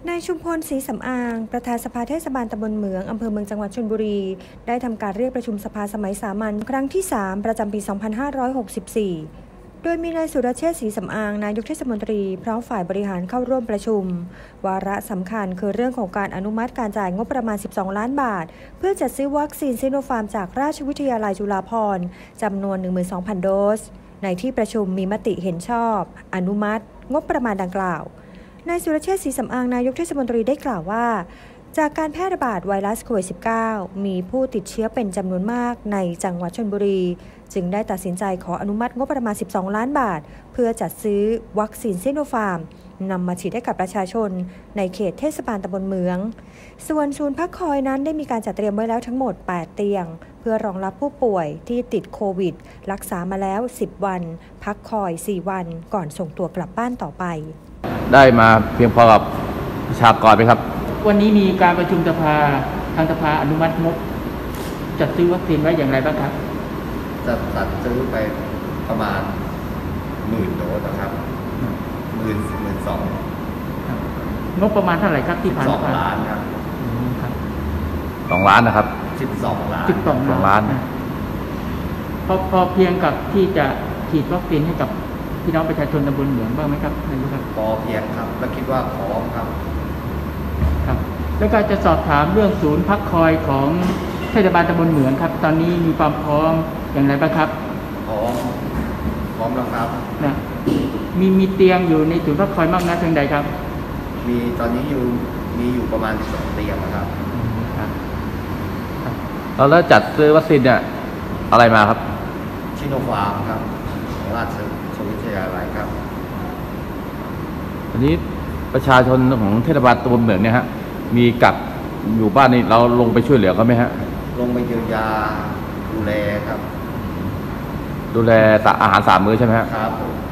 นายชุมพลศรีสำอางประธานสภาเทศบาลตำบลเหมืองอำเภอเมืองจังหวัดชลบุรีได้ทำการเรียกประชุมสภาสมัยสามัญครั้งที่ 3 ประจำปี 2564 โดยมีนายสุรเชษฐ์ศรีสำอางนายกเทศมนตรีพร้อมฝ่ายบริหารเข้าร่วมประชุมวาระสำคัญคือเรื่องของการอนุมัติการจ่ายงบประมาณ 12 ล้านบาทเพื่อจัดซื้อวัคซีนซิโนฟาร์มจากราชวิทยาลัยจุฬาภรณ์จำนวน 12,000 โดสในที่ประชุมมีมติเห็นชอบอนุมัติงบประมาณดังกล่าวนายสุรเชษฐ์ศรีสำอางนายกเทศมนตรีได้กล่าวว่าจากการแพร่ระบาดไวรัสโควิด -19 มีผู้ติดเชื้อเป็นจำนวนมากในจังหวัดชลบุรีจึงได้ตัดสินใจขออนุมัติงบประมาณ 12 ล้านบาทเพื่อจัดซื้อวัคซีนซิโนฟาร์มนำมาฉีดให้กับประชาชนในเขตเทศบาลตำบลเมืองส่วนศูนย์พักคอยนั้นได้มีการจัดเตรียมไว้แล้วทั้งหมด 8 เตียงเพื่อรองรับผู้ป่วยที่ติดโควิดรักษามาแล้ว 10 วันพักคอย 4 วันก่อนส่งตัวกลับบ้านต่อไปได้มาเพียงพอกับประชากรไหมครับวันนี้มีการประชุมสภาทางสภาอนุมัติงบจัดซื้อวัคซีนไว้อย่างไรบ้างครับจะจัดซื้อไปประมาณ10,000 โดสนะครับ12,000 งบประมาณเท่าไหร่ครับที่ผ่านมา 2 ล้านครับ 2 ล้านนะครับ 12 ล้าน 12 ล้านพอเพียงกับที่จะฉีดวัคซีนให้กับพี่น้องประชาชนตำบลเหมืองบ้างไหมครับนายกครับพอเพียงครับและคิดว่าพร้อมครับแล้วก็จะสอบถามเรื่องศูนย์พักคอยของเทศบาลตำบลเหมืองครับตอนนี้มีความพร้อมอย่างไรบ้างครับพร้อมแล้วครับนะมีเตียงอยู่ในศูนย์พักคอยมากน้อยเพียงใดครับมีตอนนี้มีอยู่ประมาณ12 เตียงนะครับแล้วจัดซื้อวัคซีนเนี่ยอะไรมาครับชิโนฟาร์มครับของราชวิทยาลัยครับอันนี้ประชาชนของเทศบาลตำบลเหมืองเนี่ยฮะมีกักอยู่บ้านนี่เราลงไปช่วยเหลือเขาไหมฮะลงไปเยียวยาดูแลครับดูแลอาหาร3 มื้อใช่ไหมครับ